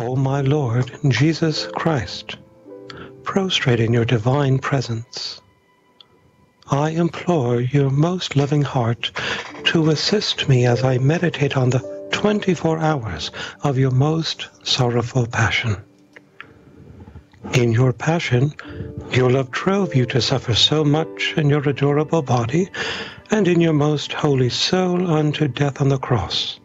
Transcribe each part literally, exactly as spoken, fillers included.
O my Lord Jesus Christ, prostrate in your divine presence, I implore your most loving heart to assist me as I meditate on the twenty-four hours of your most sorrowful passion. In your passion, your love drove you to suffer so much in your adorable body and in your most holy soul unto death on the cross.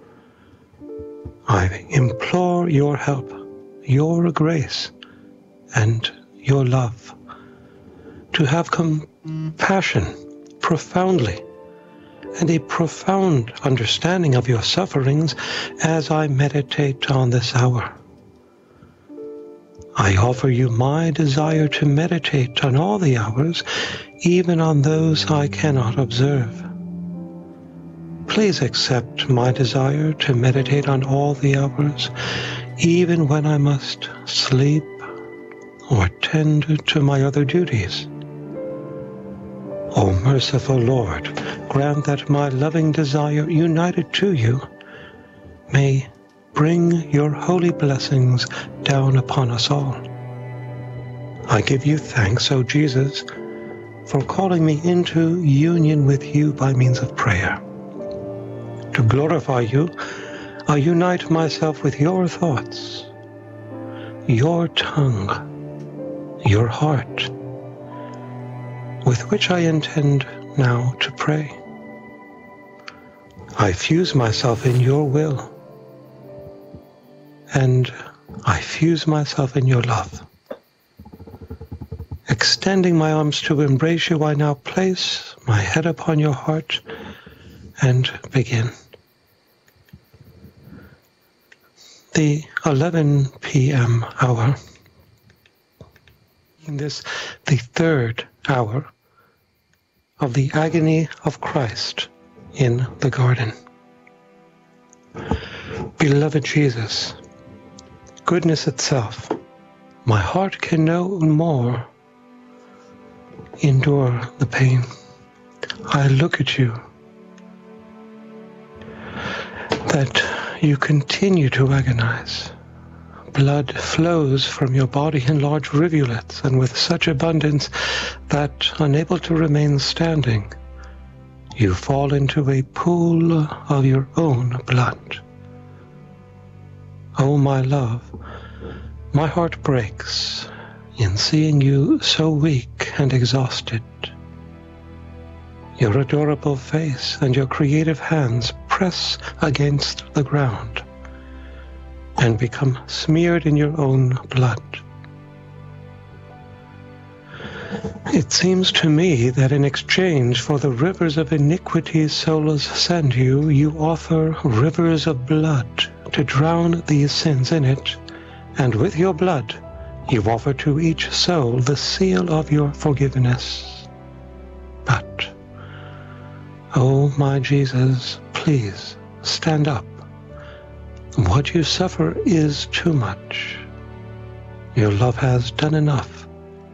I implore your help, your grace, and your love to have compassion profoundly and a profound understanding of your sufferings as I meditate on this hour. I offer you my desire to meditate on all the hours, even on those I cannot observe. Please accept my desire to meditate on all the hours, even when I must sleep or tend to my other duties. O merciful Lord, grant that my loving desire, united to you, may bring your holy blessings down upon us all. I give you thanks, O Jesus, for calling me into union with you by means of prayer. To glorify you, I unite myself with your thoughts, your tongue, your heart, with which I intend now to pray. I fuse myself in your will, and I fuse myself in your love. Extending my arms to embrace you, I now place my head upon your heart and begin. The eleven p m hour, in this the third hour of the agony of Christ in the garden. Beloved Jesus, goodness itself, my heart can no more endure the pain. I look at you, that you continue to agonize. Blood flows from your body in large rivulets and with such abundance that, unable to remain standing, you fall into a pool of your own blood. Oh, my love, my heart breaks in seeing you so weak and exhausted. Your adorable face and your creative hands press against the ground and become smeared in your own blood. It seems to me that in exchange for the rivers of iniquity souls send you, you offer rivers of blood to drown these sins in it, and with your blood you offer to each soul the seal of your forgiveness. But, oh my Jesus, please stand up. What you suffer is too much. Your love has done enough.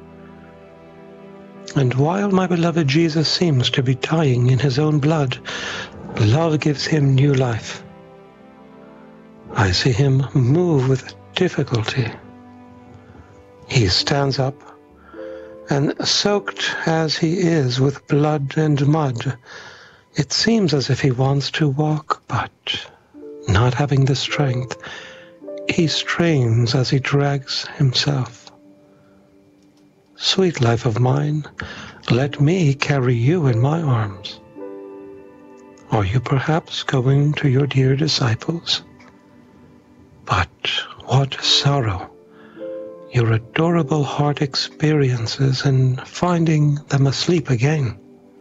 And while my beloved Jesus seems to be dying in his own blood, love gives him new life. I see him move with difficulty. He stands up, and soaked as he is with blood and mud, it seems as if he wants to walk, but not having the strength, he strains as he drags himself. Sweet life of mine, let me carry you in my arms. Are you perhaps going to your dear disciples? But what sorrow your adorable heart experiences in finding them asleep again.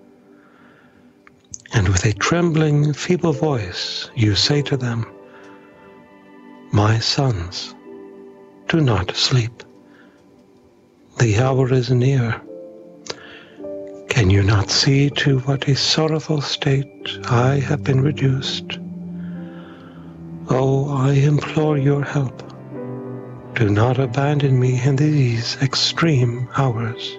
And with a trembling, feeble voice, you say to them, "My sons, do not sleep. The hour is near. Can you not see to what a sorrowful state I have been reduced? Oh, I implore your help. Do not abandon me in these extreme hours."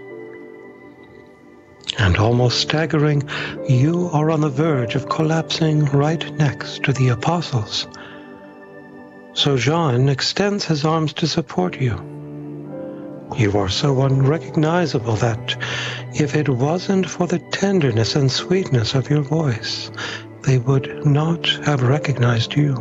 And almost staggering, you are on the verge of collapsing right next to the apostles. So John extends his arms to support you. You are so unrecognizable that if it wasn't for the tenderness and sweetness of your voice, they would not have recognized you.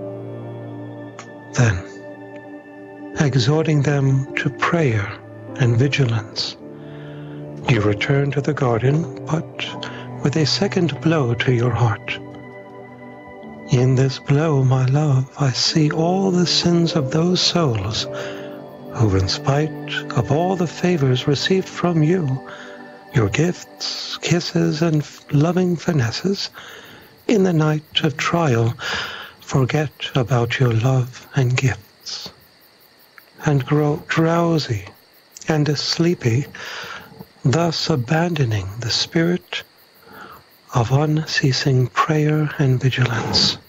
Then, exhorting them to prayer and vigilance, you return to the garden, but with a second blow to your heart. In this blow, my love, I see all the sins of those souls who, in spite of all the favors received from you, your gifts, kisses, and loving finesses, in the night of trial, forget about your love and gifts, and grow drowsy and sleepy, thus abandoning the spirit of unceasing prayer and vigilance.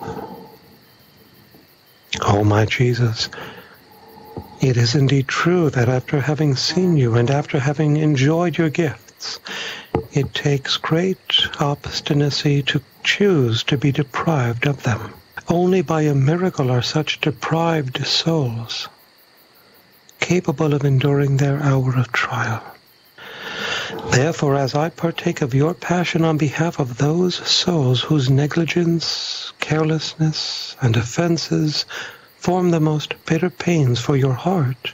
Oh, my Jesus, it is indeed true that after having seen you and after having enjoyed your gifts, it takes great obstinacy to choose to be deprived of them. Only by a miracle are such deprived souls capable of enduring their hour of trial. Therefore, as I partake of your passion on behalf of those souls whose negligence, carelessness, and offenses form the most bitter pains for your heart,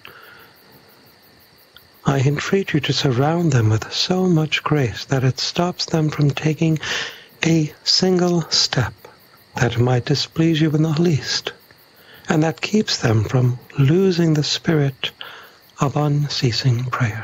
I entreat you to surround them with so much grace that it stops them from taking a single step that might displease you in the least, and that keeps them from losing the spirit of unceasing prayer.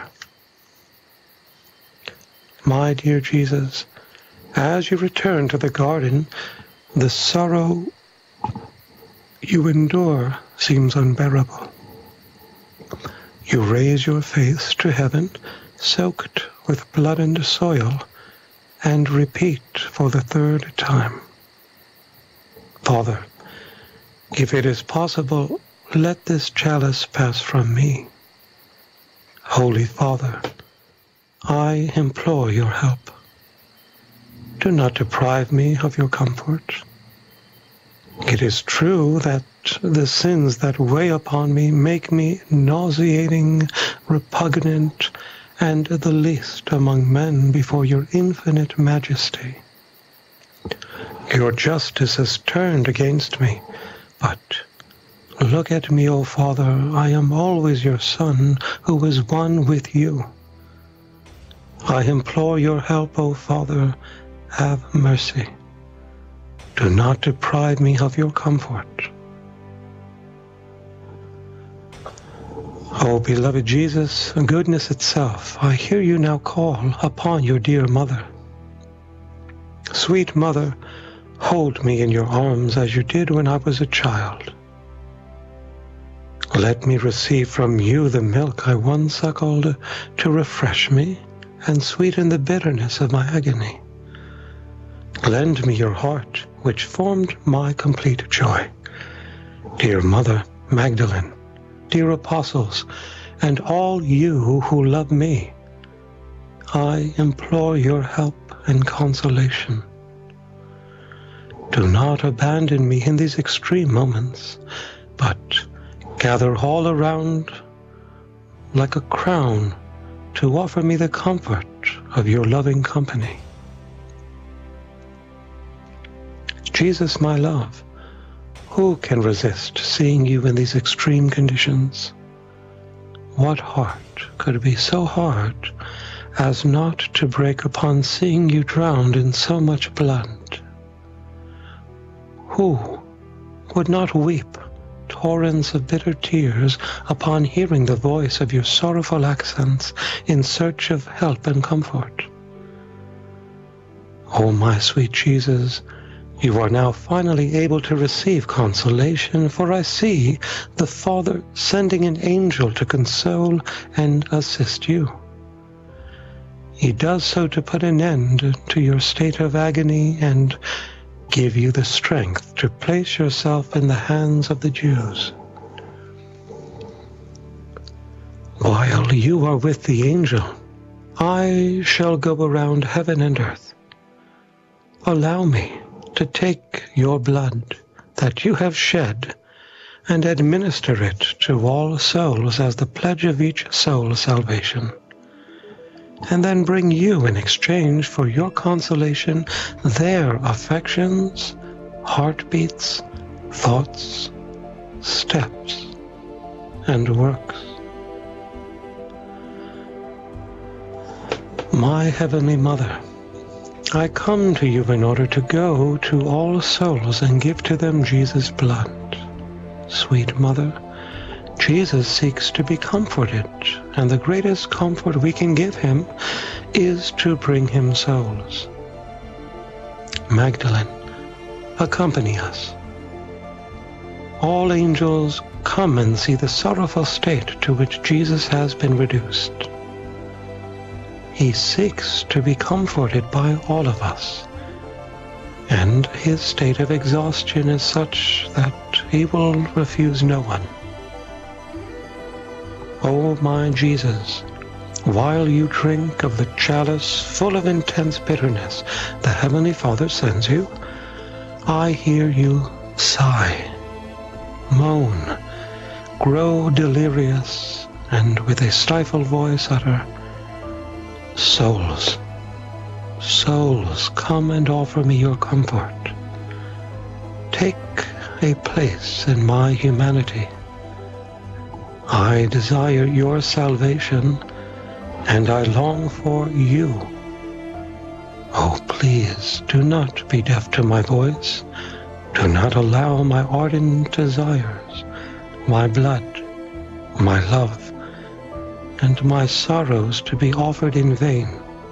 My dear Jesus, as you return to the garden, the sorrow you endure seems unbearable. You raise your face to heaven, soaked with blood and soil, and repeat for the third time, Father, if it is possible, let this chalice pass from me. Holy Father, I implore your help. Do not deprive me of your comfort. It is true that the sins that weigh upon me make me nauseating, repugnant, and the least among men before your infinite majesty. Your justice is turned against me, but look at me, O Father, I am always your son who is one with you. I implore your help, O Father, have mercy. Do not deprive me of your comfort. O beloved Jesus, goodness itself, I hear you now call upon your dear mother. Sweet mother, hold me in your arms as you did when I was a child. Let me receive from you the milk I once suckled to refresh me and sweeten the bitterness of my agony. Lend me your heart, which formed my complete joy. Dear Mother Magdalene, dear apostles, and all you who love me, I implore your help and consolation. Do not abandon me in these extreme moments, but gather all around like a crown to offer me the comfort of your loving company. Jesus, my love, who can resist seeing you in these extreme conditions? What heart could be so hard as not to break upon seeing you drowned in so much blood? Who would not weep torrents of bitter tears upon hearing the voice of your sorrowful accents in search of help and comfort? Oh, my sweet Jesus, you are now finally able to receive consolation, for I see the Father sending an angel to console and assist you. He does so to put an end to your state of agony and give you the strength to place yourself in the hands of the Jews. While you are with the angel, I shall go around heaven and earth. Allow me to take your blood that you have shed and administer it to all souls as the pledge of each soul's salvation, and then bring you in exchange for your consolation their affections, heartbeats, thoughts, steps, and works. My Heavenly Mother, I come to you in order to go to all souls and give to them Jesus' blood. Sweet Mother, Jesus seeks to be comforted, and the greatest comfort we can give him is to bring him souls. Magdalene, accompany us. All angels, come and see the sorrowful state to which Jesus has been reduced. He seeks to be comforted by all of us, and his state of exhaustion is such that he will refuse no one. O my Jesus, while you drink of the chalice full of intense bitterness the Heavenly Father sends you, I hear you sigh, moan, grow delirious, and with a stifled voice utter, "Souls, souls, come and offer me your comfort. Take a place in my humanity. I desire your salvation, and I long for you. Oh, please, do not be deaf to my voice. Do not allow my ardent desires, my blood, my love, and my sorrows to be offered in vain.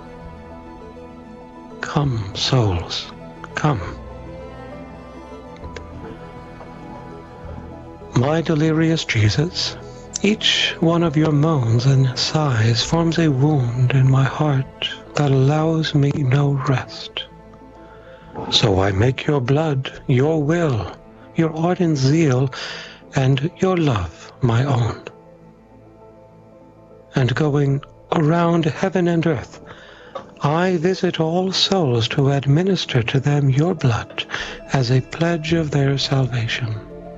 Come, souls, come." My delirious Jesus, each one of your moans and sighs forms a wound in my heart that allows me no rest. So I make your blood, your will, your ardent zeal, and your love my own. And going around heaven and earth, I visit all souls to administer to them your blood as a pledge of their salvation.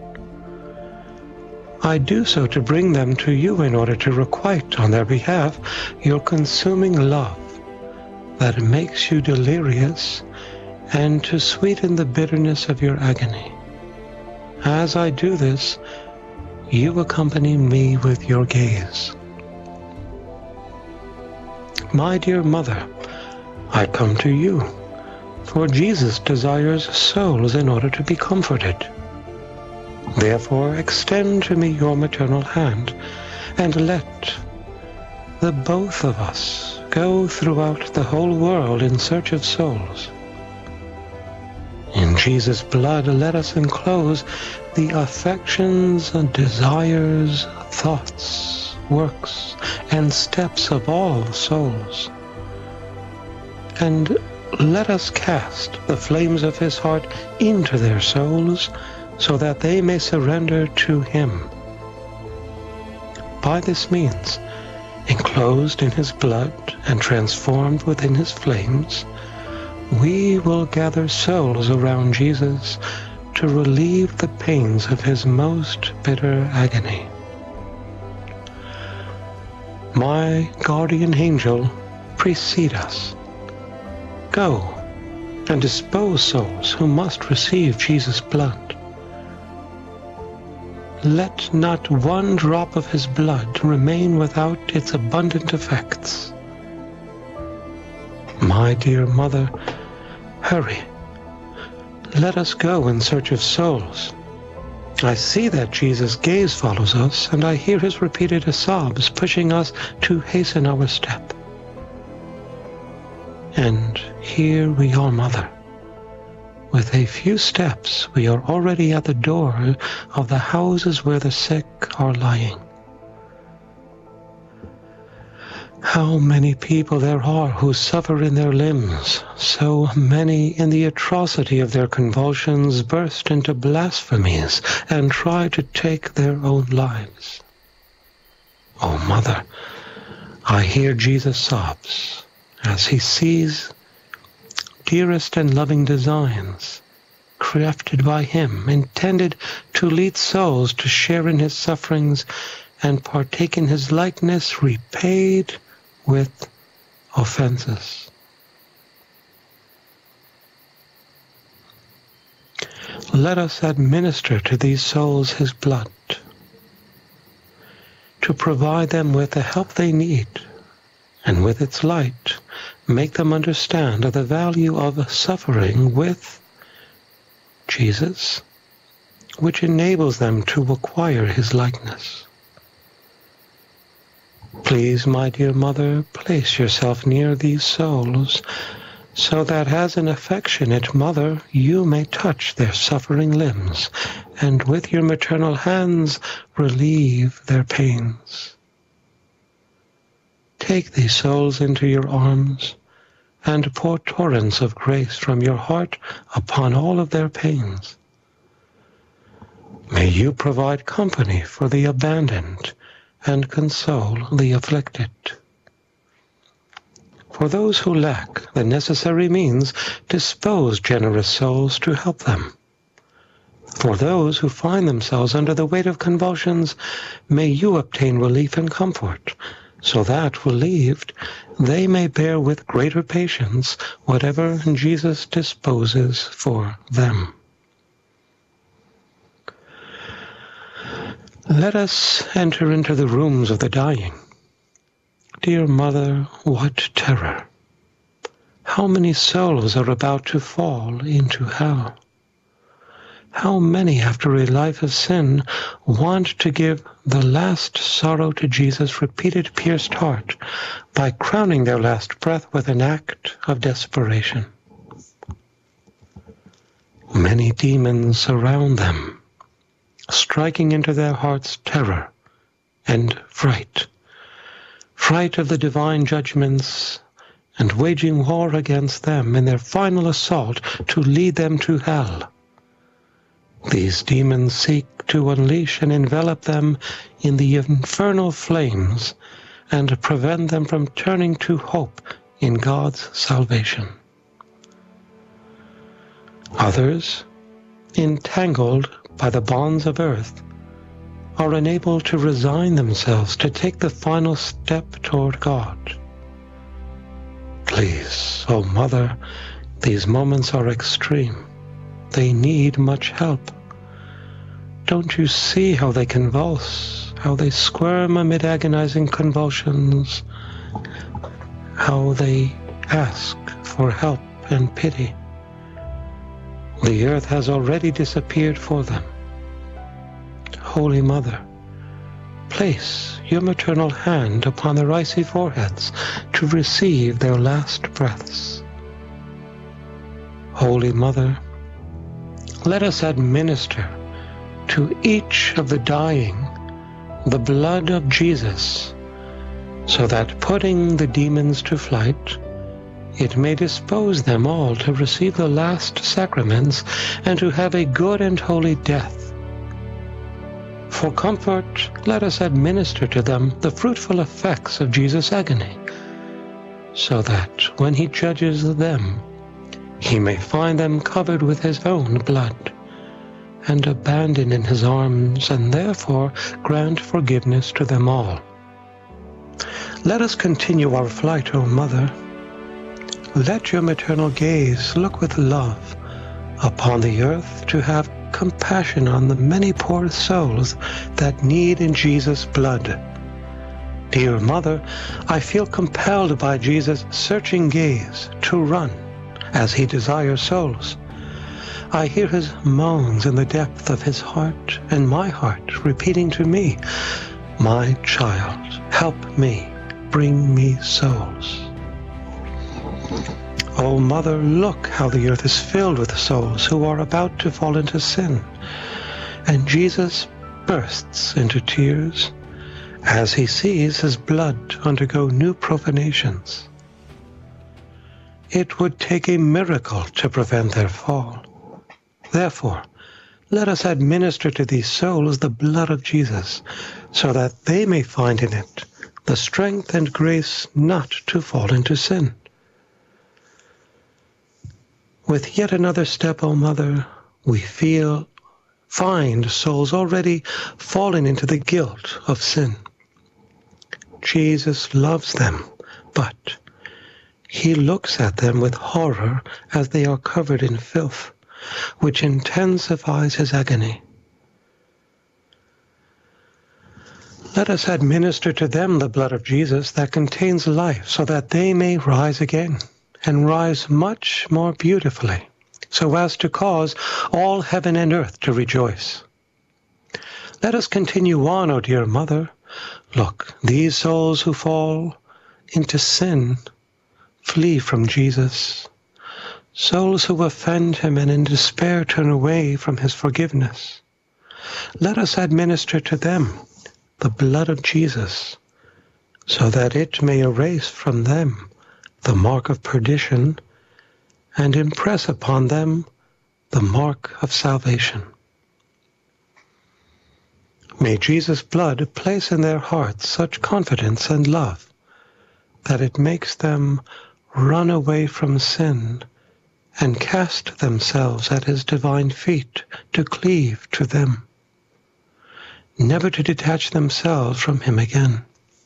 I do so to bring them to you in order to requite on their behalf your consuming love that makes you delirious, and to sweeten the bitterness of your agony. As I do this, you accompany me with your gaze. My dear Mother, I come to you, for Jesus desires souls in order to be comforted. Therefore, extend to me your maternal hand, and let the both of us go throughout the whole world in search of souls. In Jesus' blood, let us enclose the affections and desires, thoughts, works, and steps of all souls. And let us cast the flames of his heart into their souls, so that they may surrender to him. By this means, enclosed in his blood and transformed within his flames, we will gather souls around Jesus to relieve the pains of his most bitter agony. My guardian angel, precede us. Go and dispose souls who must receive Jesus' blood. Let not one drop of his blood remain without its abundant effects. My dear Mother, hurry. Let us go in search of souls. I see that Jesus' gaze follows us, and I hear his repeated sobs pushing us to hasten our step. And here we are, Mother. With a few steps, we are already at the door of the houses where the sick are lying. How many people there are who suffer in their limbs, so many in the atrocity of their convulsions burst into blasphemies and try to take their own lives. Oh, Mother, I hear Jesus' sobs as he sees dearest and loving designs crafted by him, intended to lead souls to share in his sufferings and partake in his likeness, repaid with offenses. Let us administer to these souls his blood, to provide them with the help they need, and with its light, make them understand the value of suffering with Jesus, which enables them to acquire his likeness. Please, my dear Mother, place yourself near these souls, so that as an affectionate mother you may touch their suffering limbs, and with your maternal hands relieve their pains. Take these souls into your arms, and pour torrents of grace from your heart upon all of their pains. May you provide company for the abandoned, and console the afflicted. For those who lack the necessary means, dispose generous souls to help them. For those who find themselves under the weight of convulsions, may you obtain relief and comfort, so that, relieved, they may bear with greater patience whatever Jesus disposes for them. Let us enter into the rooms of the dying. Dear Mother, what terror! How many souls are about to fall into hell? How many, after a life of sin, want to give the last sorrow to Jesus' repeated pierced heart by crowning their last breath with an act of desperation? Many demons surround them, striking into their hearts terror and fright, fright of the divine judgments, and waging war against them in their final assault to lead them to hell. These demons seek to unleash and envelop them in the infernal flames and prevent them from turning to hope in God's salvation. Others, entangled by the bonds of earth, are unable to resign themselves to take the final step toward God. Please, O Mother, these moments are extreme. They need much help. Don't you see how they convulse, how they squirm amid agonizing convulsions, how they ask for help and pity? The earth has already disappeared for them. Holy Mother, place your maternal hand upon their icy foreheads to receive their last breaths. Holy Mother, let us administer to each of the dying the blood of Jesus, so that, putting the demons to flight, it may dispose them all to receive the last sacraments and to have a good and holy death. For comfort, let us administer to them the fruitful effects of Jesus' agony, so that, when he judges them, he may find them covered with his own blood, and abandoned in his arms, and therefore grant forgiveness to them all. Let us continue our flight, O Mother. Let your maternal gaze look with love upon the earth to have compassion on the many poor souls that need in Jesus' blood. Dear Mother, I feel compelled by Jesus' searching gaze to run as he desires souls. I hear his moans in the depth of his heart and my heart repeating to me, "My child, help me, bring me souls." O Mother, look how the earth is filled with souls who are about to fall into sin, and Jesus bursts into tears as he sees his blood undergo new profanations. It would take a miracle to prevent their fall. Therefore, let us administer to these souls the blood of Jesus, so that they may find in it the strength and grace not to fall into sin. With yet another step, O Mother, we feel, find souls already fallen into the guilt of sin. Jesus loves them, but he looks at them with horror as they are covered in filth, which intensifies his agony. Let us administer to them the blood of Jesus that contains life, so that they may rise again, and rise much more beautifully, so as to cause all heaven and earth to rejoice. Let us continue on, O dear Mother. Look, these souls who fall into sin flee from Jesus. Souls who offend him and in despair turn away from his forgiveness. Let us administer to them the blood of Jesus, so that it may erase from them the mark of perdition and impress upon them the mark of salvation. May Jesus' blood place in their hearts such confidence and love that it makes them run away from sin and cast themselves at his divine feet to cleave to them, never to detach themselves from him again.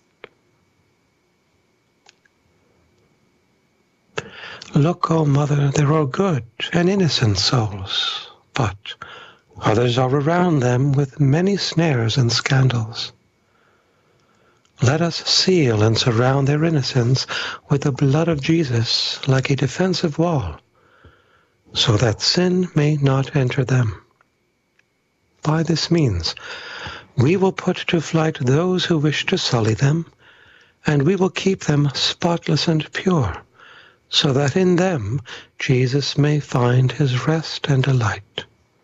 Look, O Mother, there are good and innocent souls, but others are around them with many snares and scandals. Let us seal and surround their innocence with the blood of Jesus like a defensive wall, so that sin may not enter them. By this means, we will put to flight those who wish to sully them, and we will keep them spotless and pure, so that in them Jesus may find his rest and delight.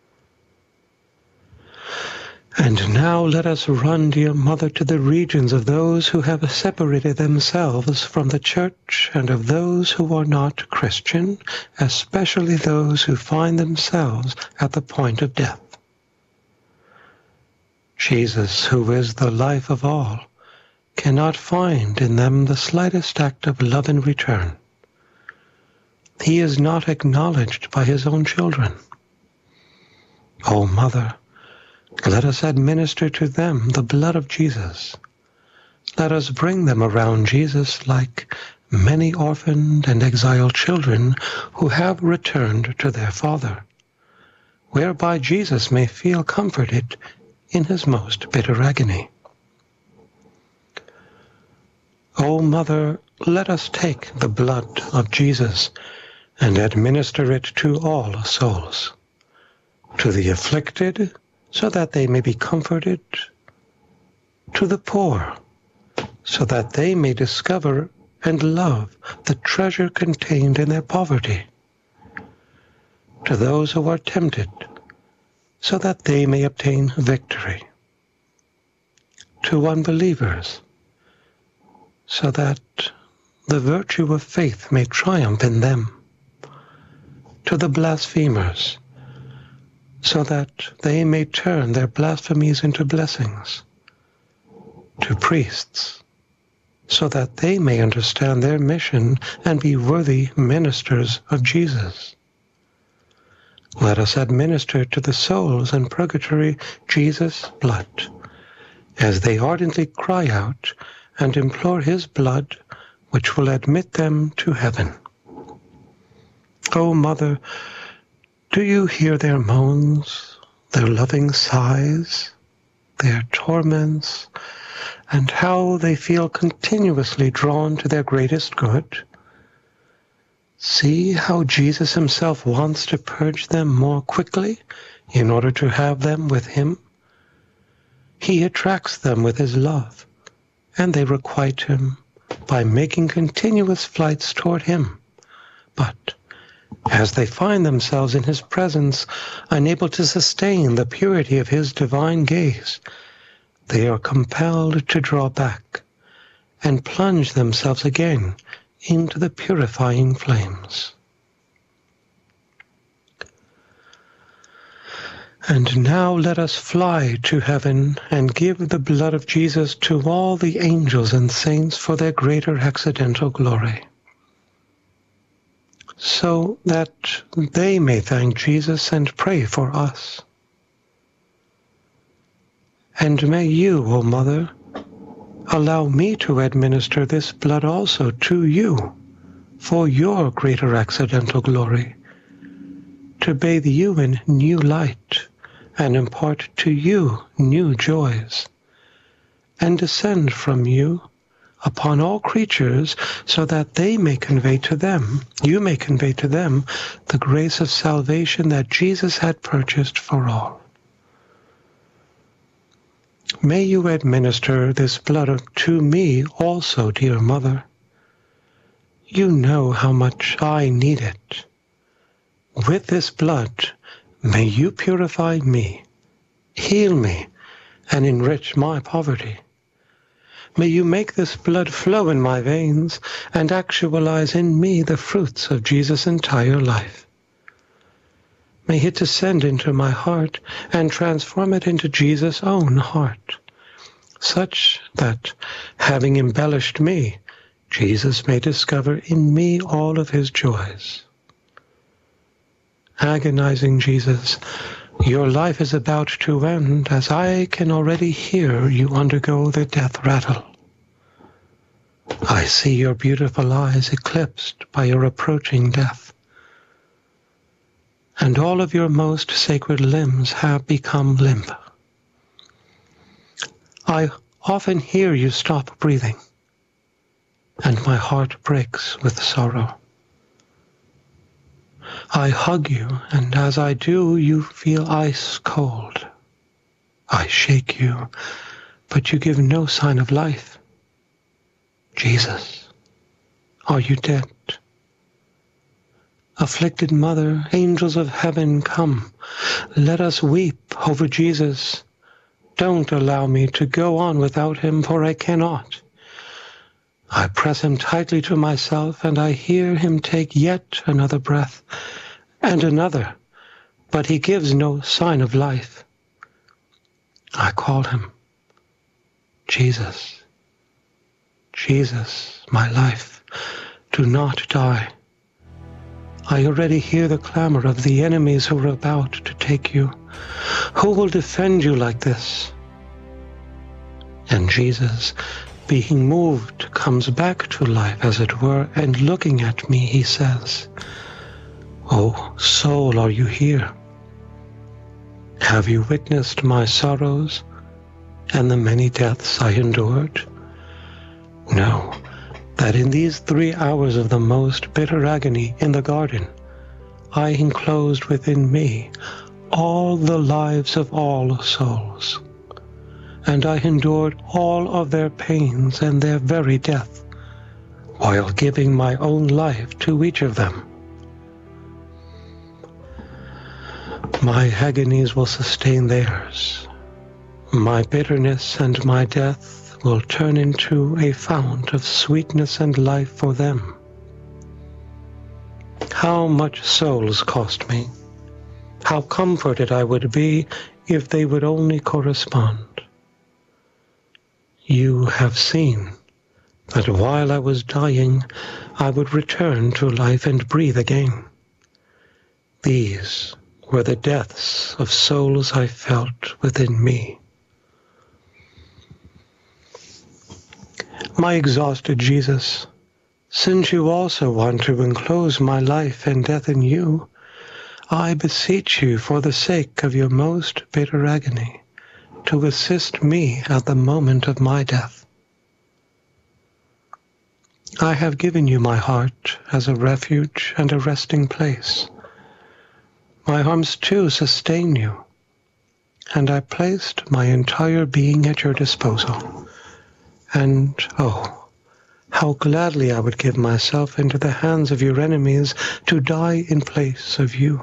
And now let us run, dear Mother, to the regions of those who have separated themselves from the Church and of those who are not Christian, especially those who find themselves at the point of death. Jesus, who is the life of all, cannot find in them the slightest act of love in return. He is not acknowledged by his own children. O Mother, let us administer to them the blood of Jesus. Let us bring them around Jesus like many orphaned and exiled children who have returned to their Father, whereby Jesus may feel comforted in his most bitter agony. O Mother, let us take the blood of Jesus and administer it to all souls, to the afflicted, so that they may be comforted, to the poor, so that they may discover and love the treasure contained in their poverty, to those who are tempted, so that they may obtain victory, to unbelievers, so that the virtue of faith may triumph in them, to the blasphemers, so that they may turn their blasphemies into blessings, to priests, so that they may understand their mission and be worthy ministers of Jesus. Let us administer to the souls in purgatory Jesus' blood, as they ardently cry out and implore his blood, which will admit them to heaven. O Mother, do you hear their moans, their loving sighs, their torments, and how they feel continuously drawn to their greatest good? See how Jesus himself wants to purge them more quickly in order to have them with him. He attracts them with his love, and they requite him by making continuous flights toward him. But as they find themselves in his presence, unable to sustain the purity of his divine gaze, they are compelled to draw back and plunge themselves again into the purifying flames. And now let us fly to heaven and give the blood of Jesus to all the angels and saints for their greater accidental glory. so that they may thank Jesus and pray for us. And may you, O Mother, allow me to administer this blood also to you for your greater accidental glory, to bathe you in new light and impart to you new joys, and descend from you upon all creatures, so that they may convey to them, you may convey to them, the grace of salvation that Jesus had purchased for all. May you administer this blood to me also, dear Mother. You know how much I need it. With this blood, may you purify me, heal me, and enrich my poverty. May you make this blood flow in my veins and actualize in me the fruits of Jesus' entire life. May it descend into my heart and transform it into Jesus' own heart, such that, having embellished me, Jesus may discover in me all of his joys. Agonizing Jesus, your life is about to end, as I can already hear you undergo the death rattle. I see your beautiful eyes eclipsed by your approaching death, and all of your most sacred limbs have become limp. I often hear you stop breathing, and my heart breaks with sorrow. I hug you, and as I do, you feel ice cold. I shake you, but you give no sign of life. Jesus, are you dead? Afflicted Mother, angels of heaven, come. Let us weep over Jesus. Don't allow me to go on without him, for I cannot. I press him tightly to myself, and I hear him take yet another breath, and another, but he gives no sign of life. I call him, Jesus, Jesus, my life, do not die. I already hear the clamor of the enemies who are about to take you. Who will defend you like this? And Jesus, being moved, comes back to life, as it were, and looking at me, he says, "O soul, are you here? Have you witnessed my sorrows and the many deaths I endured? Know that in these three hours of the most bitter agony in the garden, I enclosed within me all the lives of all souls, and I endured all of their pains and their very death, while giving my own life to each of them. My agonies will sustain theirs. My bitterness and my death will turn into a fount of sweetness and life for them. How much souls cost me? How comforted I would be if they would only correspond. You have seen that while I was dying, I would return to life and breathe again. These were the deaths of souls I felt within me. My exhausted Jesus, since you also want to enclose my life and death in you, I beseech you for the sake of your most bitter agony, to assist me at the moment of my death. I have given you my heart as a refuge and a resting place. My arms too sustain you, and I placed my entire being at your disposal. And, oh, how gladly I would give myself into the hands of your enemies to die in place of you.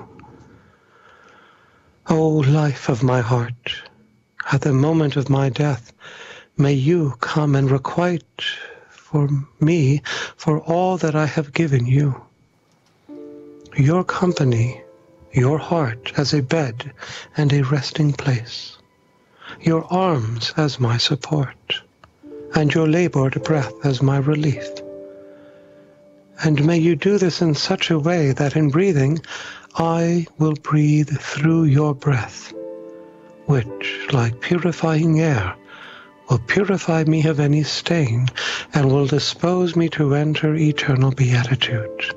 O life of my heart, at the moment of my death, may you come and requite for me for all that I have given you. Your company, your heart as a bed and a resting place, your arms as my support, and your labored breath as my relief. And may you do this in such a way that in breathing, I will breathe through your breath, which, like purifying air, will purify me of any stain and will dispose me to enter eternal beatitude.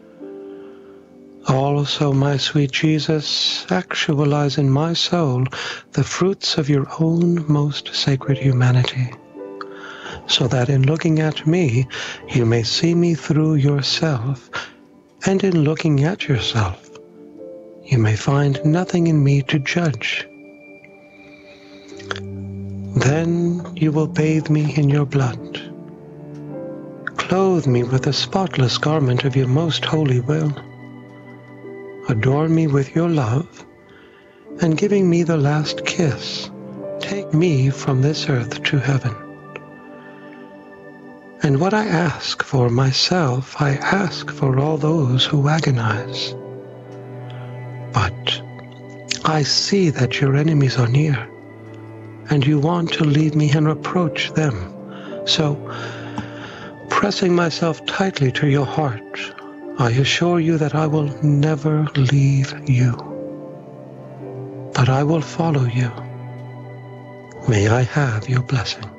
Also, my sweet Jesus, actualize in my soul the fruits of your own most sacred humanity, so that in looking at me, you may see me through yourself, and in looking at yourself, you may find nothing in me to judge. Then you will bathe me in your blood, clothe me with the spotless garment of your most holy will, adorn me with your love, and giving me the last kiss, take me from this earth to heaven. And what I ask for myself, I ask for all those who agonize. But I see that your enemies are near, and you want to leave me and reproach them. So, pressing myself tightly to your heart, I assure you that I will never leave you, but I will follow you. May I have your blessing.